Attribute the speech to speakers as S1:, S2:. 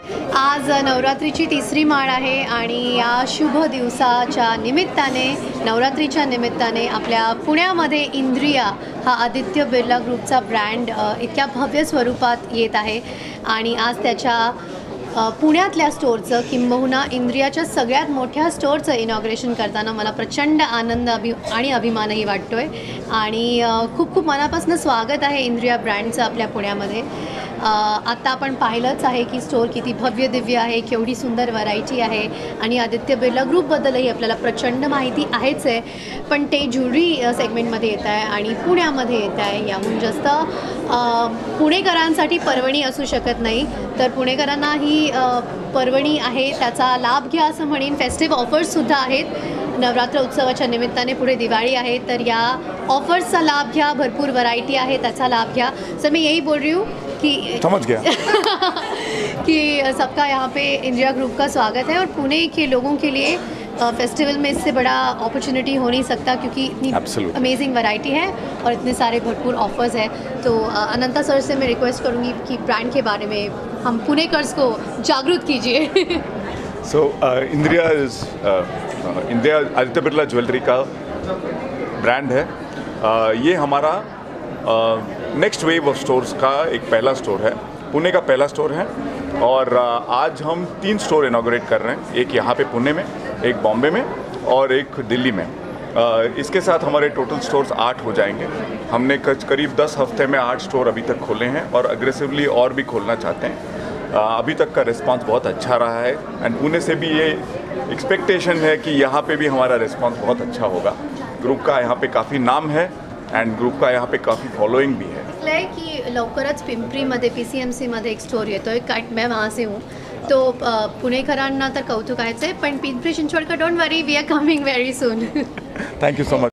S1: आज नवरात्रीची तिसरी माळ आहे आणि या शुभ दिवसाच्या निमित्ताने नवरात्रीच्या निमित्ताने आपल्या पुण्यामध्ये इंद्रिया हा आदित्य बिर्ला ग्रुपचा ब्रँड इतक्या भव्य स्वरूपात येत आहे आणि आज त्याच्या पुण्यातल्या स्टोअरचं किंबहुना इंद्रियाच्या सगळ्यात मोठ्या स्टोअरचं इनॉग्रेशन करताना मला प्रचंड आनंद आणि अभिमानही वाटतो आहे आणि खूप खूप मनापासून स्वागत आहे इंद्रिया ब्रँडचं आपल्या पुण्यामध्ये. आत्ता आपण पाहिलंच आहे की स्टोअर किती भव्य दिव्य आहे, केवढी सुंदर व्हरायटी आहे आणि आदित्य बिर्ला ग्रुपबद्दलही आपल्याला प्रचंड माहिती आहेच आहे, पण ते ज्वेलरी सेगमेंटमध्ये येत आहे आणि पुण्यामध्ये येत आहे. याहून जास्त पुणेकरांसाठी पर्वणी असू शकत नाही, तर पुणेकरांना ही पर्वणी आहे त्याचा लाभ घ्या असं म्हणेन. फेस्टिव्ह ऑफर्ससुद्धा आहेत नवरात्र उत्सवाच्या निमित्ताने. पुढे दिवाळी आहे तर या ऑफर्सचा लाभ घ्या, भरपूर व्हरायटी आहे त्याचा लाभ घ्या. सर मैं यही बोल रही हूँ कि
S2: समझ गया
S1: कि सबका यहाँ पे इंडिया ग्रुप का स्वागत है और पुणे के लोगों के लिए फेस्टिवल में इससे बड़ा अपॉर्चुनिटी हो नहीं सकता क्योंकि इतनी अमेजिंग वैरायटी है और इतने सारे भरपूर ऑफर्स हैं. तो अनंता सर से मैं रिक्वेस्ट करूँगी कि ब्रांड के बारे में हम पुणेकर्स को जागरूक कीजिए.
S2: सो इंद्रिया आदित्य बिरला ज्वेलरी का ब्रांड है. ये हमारा नेक्स्ट वेव ऑफ स्टोर्स का एक पहला स्टोर है, पुणे का पहला स्टोर है और आज हम 3 स्टोर इनॉग्रेट कर रहे हैं. एक यहाँ पे पुणे में, एक बॉम्बे में और एक दिल्ली में. इसके साथ हमारे टोटल स्टोर्स 8 हो जाएंगे. हमने करीब 10 हफ्ते में 8 स्टोर अभी तक खोले हैं और अग्रेसिवली और भी खोलना चाहते हैं. अभी तक का रिस्पांस बहुत अच्छा रहा है एंड पुणे से भी ये एक्सपेक्टेशन है कि यहाँ पे भी हमारा रिस्पांस बहुत अच्छा होगा. ग्रुप का यहाँ पे काफ़ी नाम है एंड ग्रुप का यहाँ पे काफ़ी फॉलोइंग भी है.
S1: की लवकरच पिंपरीमध्ये PCMCमध्ये एक स्टोर येतो आहे. कट मैं वहाँ से हूँ तो पुणेकरांना तर कौतुक आहेच आहे, पण पिंपरी चिंचवडकर don't worry, we are coming very soon.
S2: Thank you so much.